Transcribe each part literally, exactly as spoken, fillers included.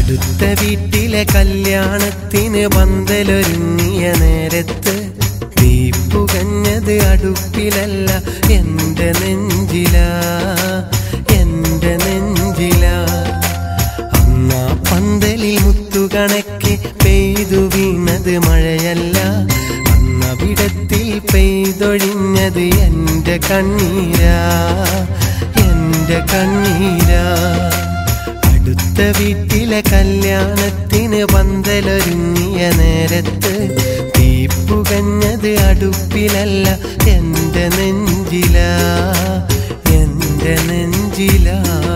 അടുത്ത വീട്ടിലെ കല്യാണത്തിന് പന്തലൊരുങ്ങിയ നേരത്ത് തീപ്പുകഞ്ഞത് അടുപ്പിലല്ല എന്റെ നെഞ്ചിലാ എന്റെ നെഞ്ചിലാ. അന്നാ പന്തലിൽ മുത്തുകണക്കെ പെയ്തു വീണത് മഴയല്ല, അന്നവിടത്തിൽ പെയ്തൊഴിഞ്ഞത് എന്റെ കണ്ണീരാ എന്റെ കണ്ണീരാ. അടുത്ത വീട്ടിലെ കല്യാണത്തിന് പന്തലൊരുങ്ങിയ നേരത്ത് തീപ്പുകഞ്ഞത് അടുപ്പിലല്ല എന്റെ നെഞ്ചിലാ എന്റെ നെഞ്ചിലാ.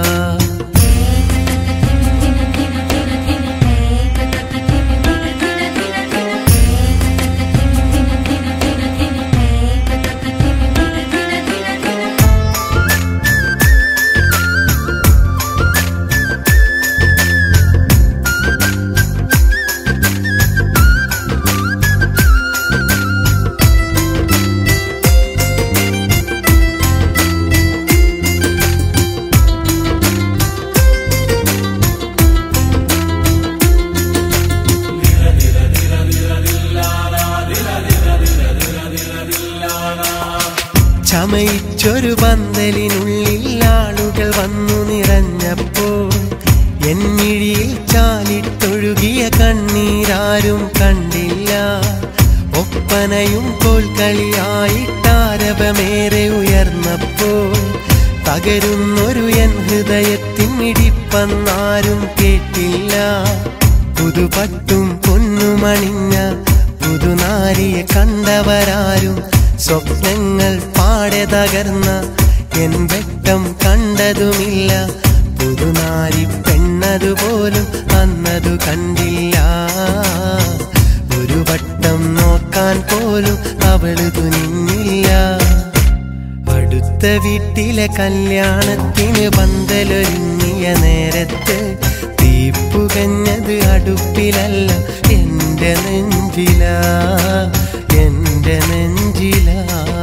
ചമയിച്ചൊരു പന്തലിനുള്ളിൽ ആളുകൾ വന്നു നിറഞ്ഞപ്പോൾ എന്നിഴിയിൽ ചാലിട്ടൊഴുകിയ കണ്ണീരാരും കണ്ടില്ല. ഒപ്പനയും കോൽക്കളിയായിട്ടാരവമേറെ ഉയർന്നപ്പോൾ തകരുന്നൊരു എൻ ഹൃദയത്തിൻ മിടിപ്പന്നാരും കേട്ടില്ല. പുതുപട്ടും പൊന്നുമണിഞ്ഞ പുതുനാരിയെ കണ്ടവരാരും സ്വപ്നങ്ങൾ പാടെ തകർന്ന എൻ വെട്ടം കണ്ടതുമില്ല. പുതുനാരി പെണ്ണതുപോലും അന്നതു കണ്ടില്ല. ഒരു വട്ടം നോക്കാൻ പോലും അവള് തുനിഞ്ഞില്ല. അടുത്ത വീട്ടിലെ കല്യാണത്തിന് പന്തലൊരുങ്ങിയ നേരത്ത് തീപ്പുകഞ്ഞത് അടുപ്പിലല്ല എന്റെ നെഞ്ചിലാ എന്റെ നെഞ്ചിലാ.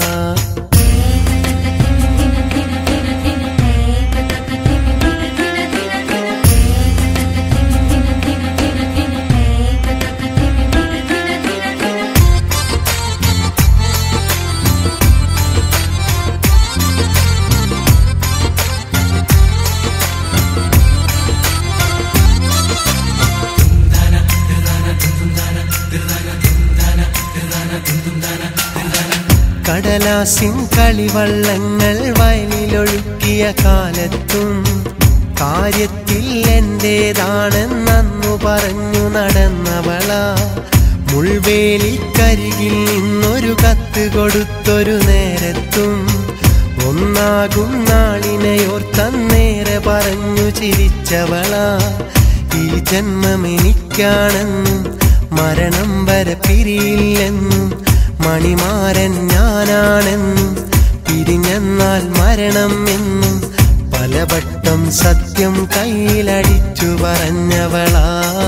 കടലാസിൻ കളിവള്ളങ്ങൾ വയലിലൊഴുക്കിയ കാലത്തും കാര്യത്തിൽ എന്റേതാണെന്നു പറഞ്ഞു നടന്നവളാ. മുൾവേലിക്കരികിൽ നിന്നൊരു കത്ത് കൊടുത്തൊരു നേരത്തും ഒന്നാകും നാളിനെയോർത്തന്നേറെ പറഞ്ഞു ചിരിച്ചവളാ. ഈ ജന്മമെനിക്കാണെന്നും മരണം വരെ പിരിയില്ലെന്നും മണിമാരൻ ഞാനാണെന്നും പിരിഞ്ഞെന്നാൽ മരണം എന്നും പലവട്ടം സത്യം കയ്യിലടിച്ചു പറഞ്ഞവളാ.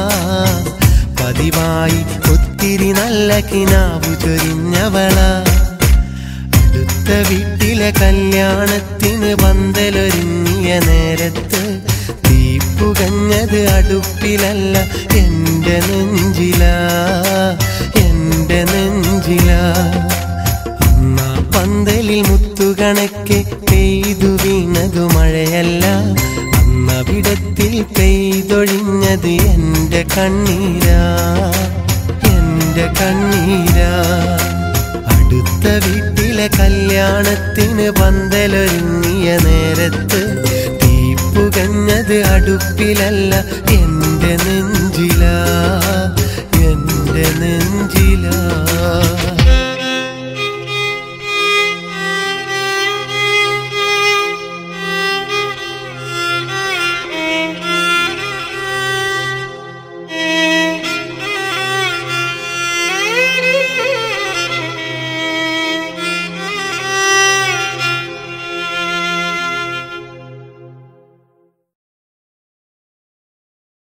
പതിവായി ഒത്തിരി നല്ല കിനാവു ചൊരിഞ്ഞവളാ. അടുത്ത വീട്ടിലെ കല്യാണത്തിന് പന്തലൊരുങ്ങിയ നേരത്ത് തീപ്പുകഞ്ഞത് അടുപ്പിലല്ല എന്റെ നെഞ്ചിലാ എന്റെ നെഞ്ചിലാ. അന്നാ പന്തലിൽ മുത്തുകണക്കെ പെയ്തു വീണതു മഴയല്ല, അന്നവിടത്തിൽ പെയ്തൊഴിഞ്ഞത് എന്റെ കണ്ണീരാ എന്റെ കണ്ണീരാ. അടുത്ത വീട്ടിലെ കല്യാണത്തിന് പന്തലൊരുങ്ങിയ നേരത്ത് തീപ്പുകഞ്ഞത് അടുപ്പിലല്ല എന്റെ നെഞ്ചിലാ എന്റെ നെഞ്ചിലാ.